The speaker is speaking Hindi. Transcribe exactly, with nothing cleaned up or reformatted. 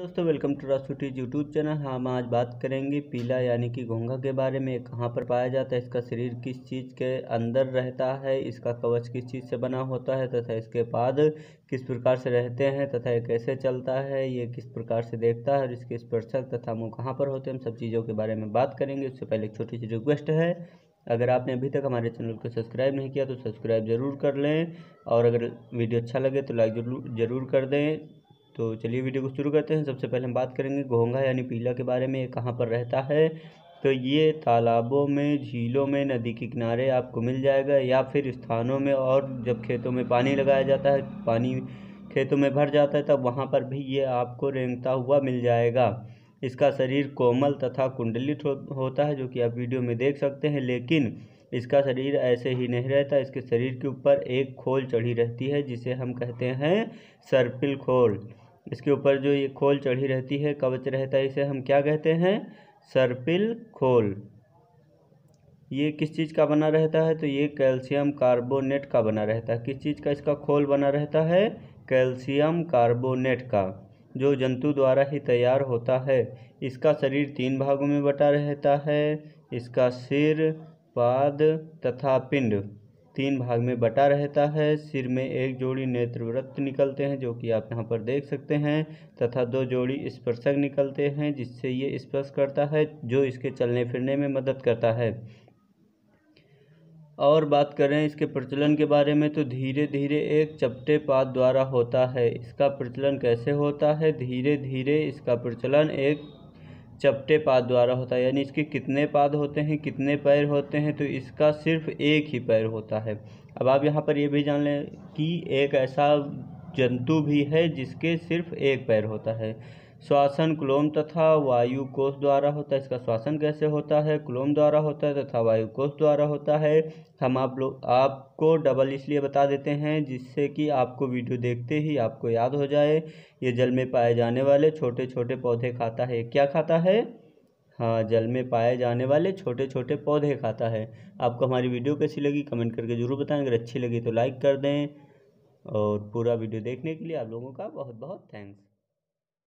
दोस्तों वेलकम टू राजफूटीज यूट्यूब चैनल। हम आज बात करेंगे पीला यानी कि घोंघा के बारे में। कहाँ पर पाया जाता है, इसका शरीर किस चीज़ के अंदर रहता है, इसका कवच किस चीज़ से बना होता है तथा इसके पाद किस प्रकार से रहते हैं तथा ये कैसे चलता है, ये किस प्रकार से देखता है और इसके स्पर्शक तथा मुँह कहाँ पर होते हैं, हम सब चीज़ों के बारे में बात करेंगे। उससे पहले एक छोटी सी रिक्वेस्ट है, अगर आपने अभी तक हमारे चैनल को सब्सक्राइब नहीं किया तो सब्सक्राइब ज़रूर कर लें और अगर वीडियो अच्छा लगे तो लाइक जरूर ज़रूर कर दें। तो चलिए वीडियो को शुरू करते हैं। सबसे पहले हम बात करेंगे घोंघा यानी पीला के बारे में। ये कहाँ पर रहता है, तो ये तालाबों में, झीलों में, नदी के किनारे आपको मिल जाएगा या फिर स्थानों में, और जब खेतों में पानी लगाया जाता है, पानी खेतों में भर जाता है तब वहाँ पर भी ये आपको रेंगता हुआ मिल जाएगा। इसका शरीर कोमल तथा कुंडलित हो, होता है, जो कि आप वीडियो में देख सकते हैं। लेकिन इसका शरीर ऐसे ही नहीं रहता, इसके शरीर के ऊपर एक खोल चढ़ी रहती है जिसे हम कहते हैं सर्पिल खोल। इसके ऊपर जो ये खोल चढ़ी रहती है, कवच रहता है, इसे हम क्या कहते हैं, सर्पिल खोल। ये किस चीज़ का बना रहता है, तो ये कैल्शियम कार्बोनेट का बना रहता है। किस चीज़ का इसका खोल बना रहता है, कैल्शियम कार्बोनेट का, जो जंतु द्वारा ही तैयार होता है। इसका शरीर तीन भागों में बटा रहता है। इसका सिर, पाद तथा पिंड तीन भाग में बटा रहता है। सिर में एक जोड़ी नेत्रवृत्त निकलते हैं, जो कि आप यहाँ पर देख सकते हैं, तथा दो जोड़ी स्पर्शक निकलते हैं जिससे ये स्पर्श करता है, जो इसके चलने फिरने में मदद करता है। और बात करें इसके प्रचलन के बारे में, तो धीरे धीरे एक चपटे पाद द्वारा होता है। इसका प्रचलन कैसे होता है, धीरे धीरे इसका प्रचलन एक चपटे पाद द्वारा होता है। यानी इसके कितने पाद होते हैं, कितने पैर होते हैं, तो इसका सिर्फ एक ही पैर होता है। अब आप यहाँ पर ये भी जान लें कि एक ऐसा जंतु भी है जिसके सिर्फ एक पैर होता है। श्वासन क्लोम तथा वायु कोष द्वारा होता है। इसका श्वासन कैसे होता है, क्लोम द्वारा होता है तथा वायु कोष द्वारा होता है। हम आप लोग आपको डबल इसलिए बता देते हैं जिससे कि आपको वीडियो देखते ही आपको याद हो जाए। ये जल में पाए जाने वाले छोटे छोटे पौधे खाता है। क्या खाता है, हाँ, जल में पाए जाने वाले छोटे छोटे पौधे खाता है। आपको हमारी वीडियो कैसी लगी कमेंट करके ज़रूर बताएं। अगर अच्छी लगी तो लाइक कर दें और पूरा वीडियो देखने के लिए आप लोगों का बहुत बहुत थैंक्स।